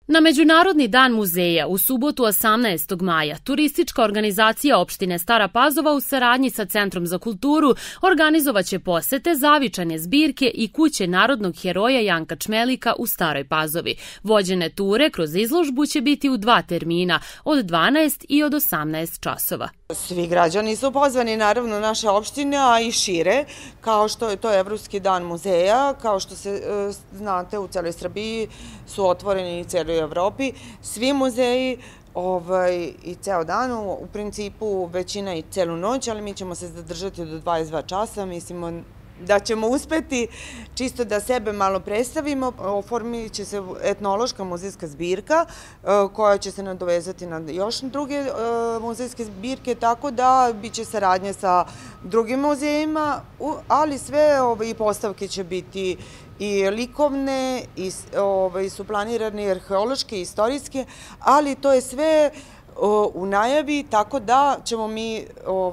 Na Međunarodni dan muzeja u subotu 18. maja turistička organizacija opštine Stara Pazova u saradnji sa Centrom za kulturu organizovaće posete zavičajne zbirke i kuće narodnog heroja Janka Čmelika u Staroj Pazovi. Vođene ture kroz izložbu će biti u 2 termina, od 12 i od 18 časova. Svi građani su pozvani, naravno, naše opštine, a i šire, kao što je to Evropski dan muzeja, kao što se znate u celoj Srbiji su otvoreni i celoj Evropi. Svi muzeji i ceo dan, u principu većina i celu noć, ali mi ćemo se zadržati do 22 časa, mislimo da ćemo uspeti čisto da sebe malo predstavimo. Oformit će se etnološka muzejska zbirka koja će se nadovezati na još druge muzejske zbirke, tako da biće saradnja sa drugim muzejima, ali sve i postavke će biti i likovne, i su planirane arheološke, i istorijske, ali to je sve u najavi, tako da ćemo mi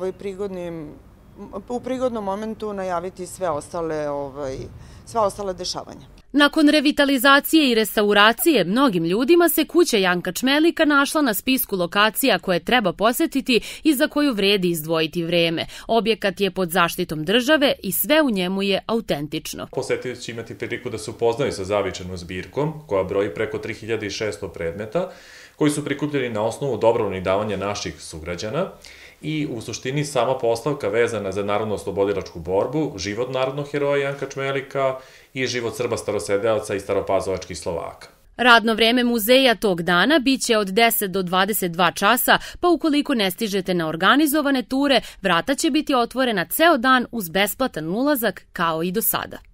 u prigodnom momentu najaviti sve ostale dešavanja. Nakon revitalizacije i restauracije, mnogim ljudima se kuća Janka Čmelika našla na spisku lokacija koje treba posetiti i za koju vredi izdvojiti vreme. Objekat je pod zaštitom države i sve u njemu je autentično. Posetioci će imati priliku da se upoznaju sa zavičajnom zbirkom, koja broji preko 3600 predmeta, koji su prikupljeni na osnovu dobrovoljnih davanja naših sugrađana, i u suštini sama postavka vezana za narodno-oslobodilačku borbu, život narodnog heroja Janka Čmelika i život Srba starosedeoca i staropazovačkih Slovaka. Radno vreme muzeja tog dana biće od 10 do 22 časa, pa ukoliko ne stižete na organizovane ture, vrata će biti otvorena ceo dan uz besplatan ulazak kao i do sada.